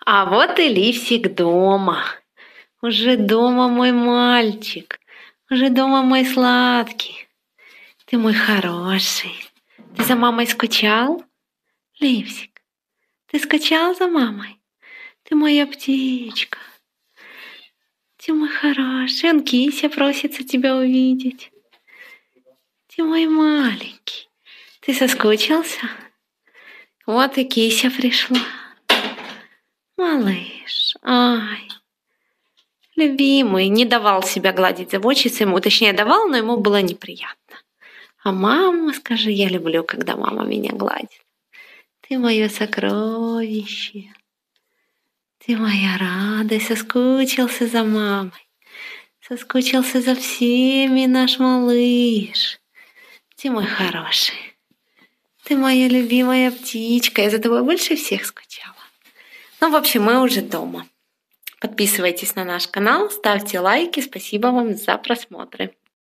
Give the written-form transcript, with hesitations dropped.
А вот и Ливсик дома. Уже дома мой мальчик. Уже дома мой сладкий. Ты мой хороший. Ты за мамой скучал? Ливсик, ты скучал за мамой? Ты моя птичка. Ты мой хороший. Он Кися просится тебя увидеть. Ты мой маленький. Ты соскучился? Вот и Кися пришла. Малыш, ай, любимый, не давал себя гладить, заботиться ему. Точнее, давал, но ему было неприятно. А мама, скажи, я люблю, когда мама меня гладит. Ты мое сокровище. Ты моя радость. Соскучился за мамой. Соскучился за всеми, наш малыш. Ты мой хороший. Ты моя любимая птичка. Я за тобой больше всех скучала. Ну, в общем, мы уже дома. Подписывайтесь на наш канал, ставьте лайки. Спасибо вам за просмотры.